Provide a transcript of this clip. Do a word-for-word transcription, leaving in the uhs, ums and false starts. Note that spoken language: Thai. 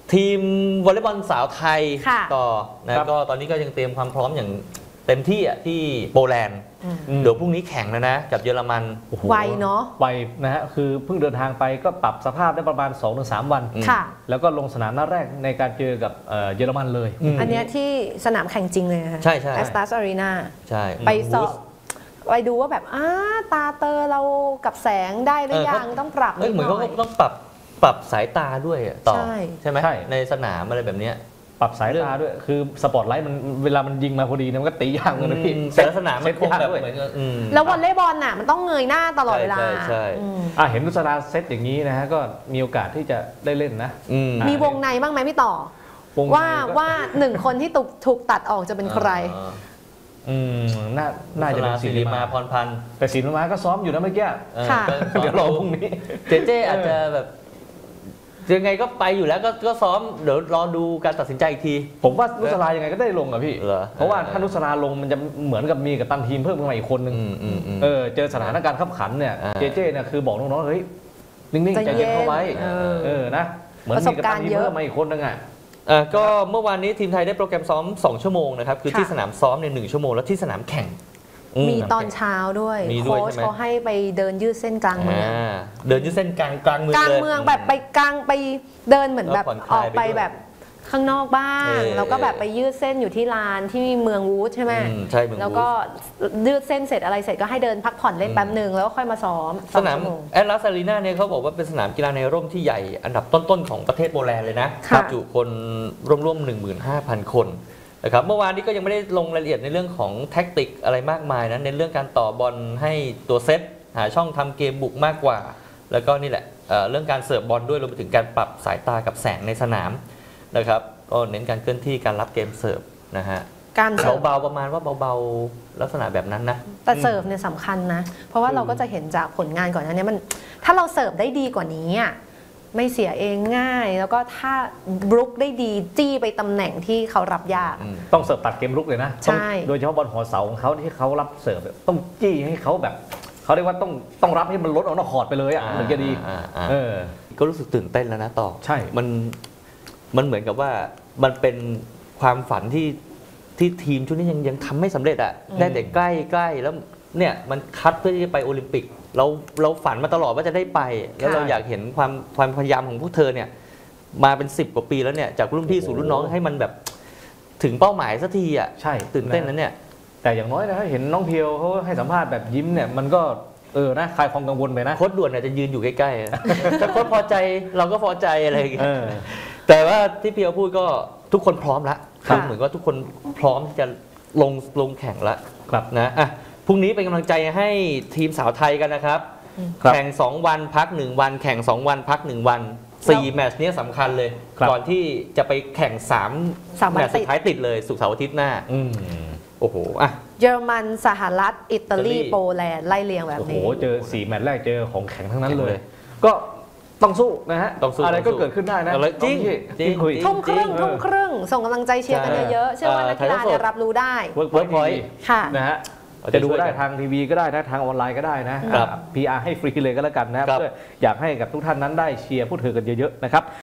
ทีมวอลเลย์บอลสาวไทยต่อนะก็ตอนนี้ก็ยังเตรียมความพร้อมอย่างเต็มที่อ่ะที่โปแลนด์เดี๋ยวพรุ่งนี้แข่งแล้วนะกับเยอรมันไวเนาะไวนะฮะคือเพิ่งเดินทางไปก็ปรับสภาพได้ประมาณ สองถึงสาม วันแล้วก็ลงสนามนัดแรกในการเจอกับเยอรมันเลยอันนี้ที่สนามแข่งจริงเลยนะคะใช่ใช่แอสตัสอารีนาใช่ไปสอบไปดูว่าแบบอ้าตาเตอเรากับแสงได้หรือยังต้องปรับนิดหน่อยเหมือนเขาต้องปรับปรับสายตาด้วยต่อใช่ไหมในสนามอะไรแบบนี้ปรับสายตาด้วยคือสปอตไลท์มันเวลามันยิงมาพอดีมันก็ตียากเลยนะพี่แต่ลักษณะมันคงแบบเหมือนแล้ววอลเลย์บอลน่ะมันต้องเงยหน้าตลอดเวลาใช่อ่ะเห็นนุสราเซตอย่างนี้นะฮะก็มีโอกาสที่จะได้เล่นนะมีวงในบ้างไหมพี่ต่อว่าว่าหนึ่งคนที่ถูกถูกตัดออกจะเป็นใครอืมน่าน่าจะเป็นศิริมาพรพันธ์แต่ศิริมาก็ซ้อมอยู่นะเมื่อกี้เดี๋ยวรอพรุ่งนี้เจเจอาจจะแบบยังไงก็ไปอยู่แล้วก็ก็ซ้อมเดี๋ยวรอดูการตัดสินใจอีกทีผมว่านุสรายังไงก็ได้ลงอะพี่เพราะว่าถ้านุสราลงมันจะเหมือนกับมีกับตันทีมเพิ่มขึ้นมาอีกคนนึงเออเจอสถานการณ์ขับขันเนี่ยเจเจเนี่ยคือบอกน้องๆเฮ้ยนิ่งๆใจเย็นเข้าไว้เออนะเหมือนมีกับตันทีมเพิ่มมาอีกคนนึงอ่ะก็เมื่อวานนี้ทีมไทยได้โปรแกรมซ้อมสองชั่วโมงนะครับคือที่สนามซ้อมในหนึ่งชั่วโมงแล้วที่สนามแข่งมีตอนเช้าด้วยโค้ชเขาให้ไปเดินยืดเส้นกลางเมืองเดินยืดเส้นกลางกลางเมืองกลางเมืองแบบไปกลางไปเดินเหมือนแบบออกไปแบบข้างนอกบ้างแล้วก็แบบไปยืดเส้นอยู่ที่ลานที่เมืองวูดใช่ไหมใช่เมืองวูดแล้วก็ยืดเส้นเสร็จอะไรเสร็จก็ให้เดินพักผ่อนเล่นแป๊บหนึ่งแล้วก็ค่อยมาซ้อมสนามแอตลาสอารีนาเนี่ยเขาบอกว่าเป็นสนามกีฬาในร่มที่ใหญ่อันดับต้นๆของประเทศโปแลนด์เลยนะบรรจุคนร่วมๆ หนึ่งหมื่นห้าพัน คนนะครับเมื่อวานนี้ก็ยังไม่ได้ลงรายละเอียดในเรื่องของแท็กติกอะไรมากมายนะในเรื่องการต่อบอลให้ตัวเซตหาช่องทำเกมบุกมากกว่าแล้วก็นี่แหละ เ, เรื่องการเสิร์ฟบอลด้วยรวมไปถึงการปรับสายตากับแสงในสนามนะครับก็เน้นการเคลื่อนที่การรับเกมเสิร์ฟนะฮะการเบาๆประมาณว่าเบาๆลักษณะแบบนั้นนะแต่เสิร์ฟเนี่ยสำคัญนะเพราะว่าเราก็จะเห็นจากผลงานก่อนหน้านี้มันถ้าเราเสิร์ฟได้ดีกว่านี้ไม่เสียเองง่ายแล้วก็ถ้าบลุกได้ดีจี้ไปตำแหน่งที่เขารับยากต้องเสิร์ฟตัดเกมลุกเลยนะใช่โดยเฉพาะบอลหัวเสาของเขาที่เขารับเสิร์ฟต้องจี้ให้เขาแบบเขาเรียกว่าต้องต้องรับให้มันลดออกนอกคอร์ตไปเลยอ่ะถึงจะดีเออก็รู้สึกตื่นเต้นแล้วนะต่อใช่มันมันเหมือนกับว่ามันเป็นความฝันที่ที่ทีมชุดนี้ยังยังทำไม่สำเร็จอ่ะได้แต่ใกล้ใกล้แล้วเนี่ยมันคัดเพื่อที่จะไปโอลิมปิกเราเราฝันมาตลอดว่าจะได้ไปแล้วเราอยากเห็นความความพยายามของพวกเธอเนี่ยมาเป็นสิบกว่าปีแล้วเนี่ยจากรุ่นพี่สู่รุ่นน้องให้มันแบบถึงเป้าหมายสักทีอ่ะใช่ตื่นเต้นนั้นเนี่ยแต่อย่างน้อยนะเห็นน้องเพียวเขาให้สัมภาษณ์แบบยิ้มเนี่ยมันก็เออนะคลายความกังวลไปนะโค้ชด่วนอาจจะยืนอยู่ใกล้ๆถ้าโค้ชพอใจเราก็พอใจอะไรอย่างเงี้ยแต่ว่าที่เพียวพูดก็ทุกคนพร้อมแล้วคือเหมือนว่าทุกคนพร้อมที่จะลงลงแข่งแล้วนะอ่ะพรุ่งนี้เป็นกำลังใจให้ทีมสาวไทยกันนะครับแข่งสองวันพักหนึ่งวันแข่งสองวันพักหนึ่งวันสี่แมตช์นี้สำคัญเลยก่อนที่จะไปแข่งสามแมตช์สุดท้ายติดเลยศุกร์เสาร์อาทิตย์หน้าโอ้โหอ่ะเยอรมันสหรัฐอิตาลีโปแลนด์ไล่เรียงแบบนี้โอ้โหเจอสี่แมตช์แรกเจอของแข็งทั้งนั้นเลยก็ต้องสู้นะฮะอะไรก็เกิดขึ้นได้นะจริงจริงคุยทุ่มครึ่งทุ่มครึ่งส่งกำลังใจเชียร์กันเยอะๆเชื่อว่านักกีฬาจะรับรู้ได้เวิร์กพอยต์นะฮะจะดูได้ทางทีวีก็ได้นะทางออนไลน์ก็ได้นะ พี อาร์ ให้ฟรีเลยก็แล้วกันนะเพื่ออยากให้กับทุกท่านนั้นได้เชียร์ผู้ถือกันเยอะๆนะครับ